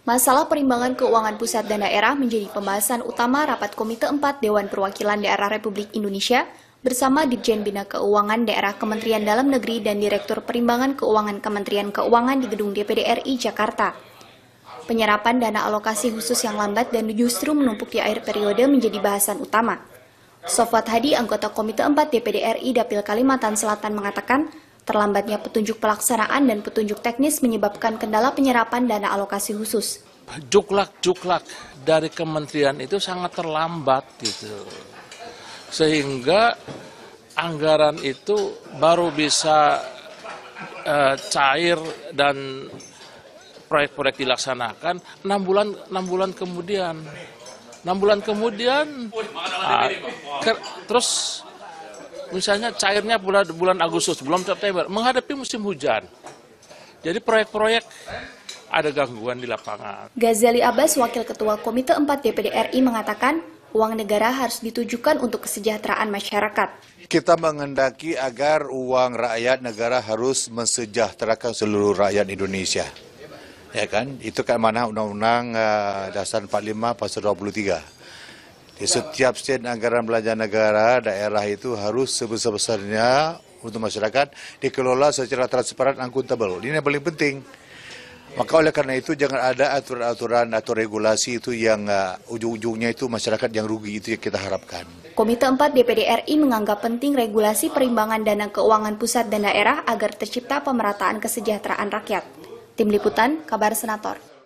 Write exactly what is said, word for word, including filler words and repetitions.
Masalah perimbangan keuangan pusat dan daerah menjadi pembahasan utama rapat Komite empat Dewan Perwakilan Daerah Republik Indonesia bersama Dirjen Bina Keuangan Daerah Kementerian Dalam Negeri dan Direktur Perimbangan Keuangan Kementerian Keuangan di Gedung D P D R I Jakarta. Penyerapan dana alokasi khusus yang lambat dan justru menumpuk di akhir periode menjadi bahasan utama. Sofwat Hadi, anggota Komite empat D P D R I Dapil Kalimantan Selatan mengatakan, terlambatnya petunjuk pelaksanaan dan petunjuk teknis menyebabkan kendala penyerapan dana alokasi khusus. Juklak-juklak dari kementerian itu sangat terlambat gitu. Sehingga anggaran itu baru bisa uh, cair dan proyek-proyek dilaksanakan enam bulan enam bulan kemudian. enam bulan kemudian uh, ke, terus misalnya cairnya bulan bulan Agustus, belum September, menghadapi musim hujan. Jadi proyek-proyek ada gangguan di lapangan. Ghazali Abbas, Wakil Ketua Komite empat D P D R I mengatakan, uang negara harus ditujukan untuk kesejahteraan masyarakat. Kita menghendaki agar uang rakyat negara harus mensejahterakan seluruh rakyat Indonesia. Ya kan? Itu kan mana Undang-Undang uh, Dasar empat puluh lima Pasal dua puluh tiga. Di setiap sen anggaran belanja negara, daerah itu harus sebesar-besarnya untuk masyarakat dikelola secara transparan, akuntabel. Ini yang paling penting. Maka oleh karena itu jangan ada aturan-aturan atau regulasi itu yang uh, ujung-ujungnya itu masyarakat yang rugi, itu yang kita harapkan. Komite empat D P D R I menganggap penting regulasi perimbangan dana keuangan pusat dan daerah agar tercipta pemerataan kesejahteraan rakyat. Tim Liputan, Kabar Senator.